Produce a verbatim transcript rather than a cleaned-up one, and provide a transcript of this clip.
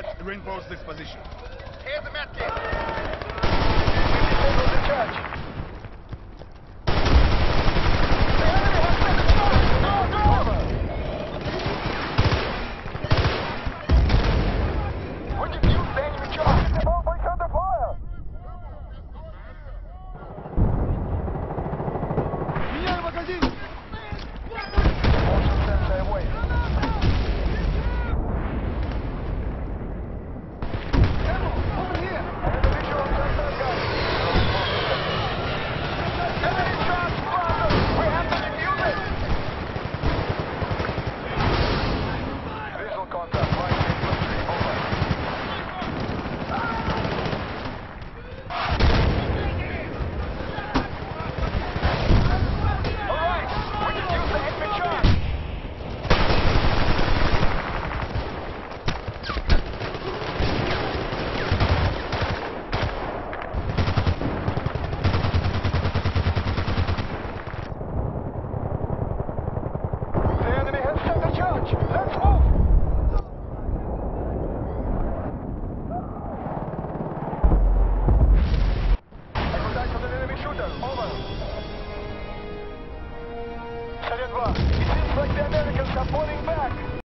Let's reinforce this position. Here's the medkit. We've the church. The enemy has set the charge! No, no! We defused the enemy charge. The bomb is under fire! Меняю магазин! Motion sensor away. Over here! Enemy visual sensor gun. Enemy charge spotted! We have to defuse it! Visual contact, right infantry, over. Alright, we defuse the enemy charge! The enemy has set the charge! Let's move! I contact with an enemy shooter. Over. Sergeant One, it seems like the Americans are falling back.